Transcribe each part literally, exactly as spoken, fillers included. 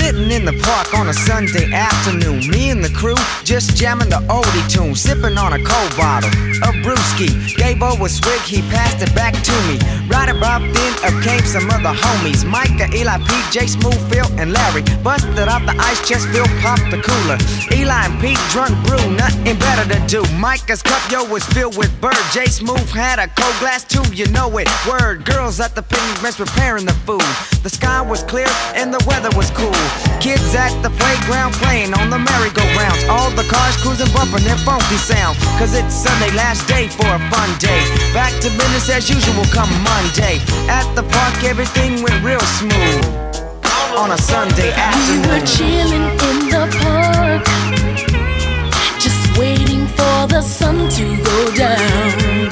Sitting in the park on a Sunday afternoon, me and the crew just jamming the oldie tune, sipping on a cold bottle of brewski. Gave over a swig, he passed it back to me. Right about then up came some other homies, Micah, Eli, Pete, J, Smooth, Phil, and Larry. Busted out the ice chest, Phil popped the cooler. Eli and Pete drunk brew, nothing better to do. Micah's cup, yo, was filled with bird. J, Smooth had a cold glass too, you know it. Word, girls at the picnic bench preparing the food. The sky was clear and the weather was cool. Kids at the playground playing on the merry-go-rounds. All the cars cruising, bumping their funky sound. Cause it's Sunday, last day for a fun day. Back to business as usual come Monday. At the park everything went real smooth on a Sunday afternoon. We were chilling in the park, just waiting for the sun to go down.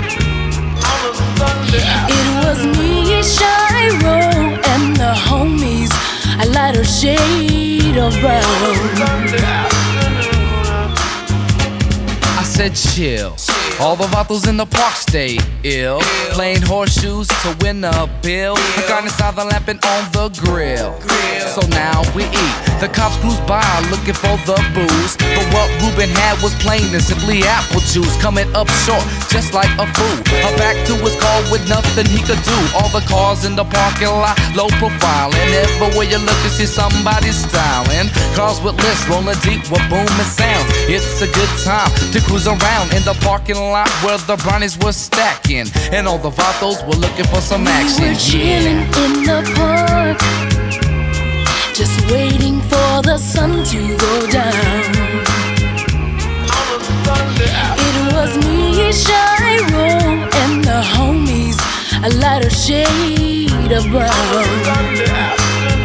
It was me, Shiro, and the homies, a lighter shade of brown. I said chill. All the vatos in the park stay ill, playing horseshoes to win a bill. The garden inside the lamp and on the grill. So now we eat. The cops cruise by looking for the booze, but what Ruben had was plain and simply apple juice. Coming up short, just like a fool. A back to his car with nothing he could do. All the cars in the parking lot, low profile, and everywhere you look you see somebody styling. Cars with lifts rolling deep with booming sounds. It's a good time to cruise around in the parking lot where the brownies were stacking, and all the vatos were looking for some action. We were chilling in the park, just waiting for the sun to go down. It was me, Shiro, and the homies, a lighter shade of brown.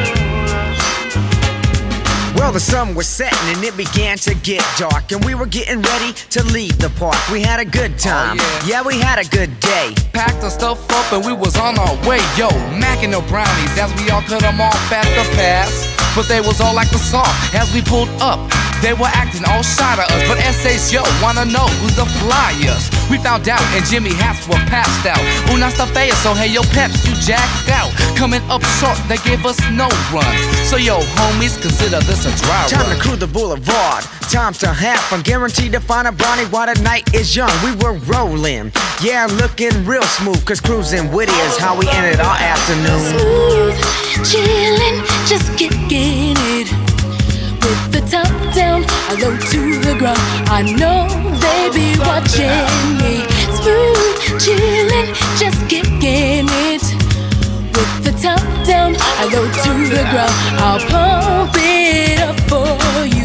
Well, the sun was setting and it began to get dark, and we were getting ready to leave the park. We had a good time, oh, yeah. yeah, we had a good day. Packed our stuff up and we was on our way, yo, macking the brownies as we all cut them off at the pass. But they was all like the song as we pulled up. They were acting all shy to us, but S A's yo wanna know who's the flyers. We found out and Jimmy hats were passed out. Una está fea, so hey yo peps, you jacked out. Coming up short, they gave us no run. So yo homies, consider this a dry Time run. to cruise the boulevard, time to have fun. Guaranteed to find a brownie while the night is young. We were rolling, yeah, looking real smooth, cause cruising witty is how we ended our afternoon. Smooth, chillin', just kicking it. With the top down, I low to the ground. I know they be watching me. Smooth, chillin', just kicking it. With the top down, I low to the ground. I'll pump it up for you.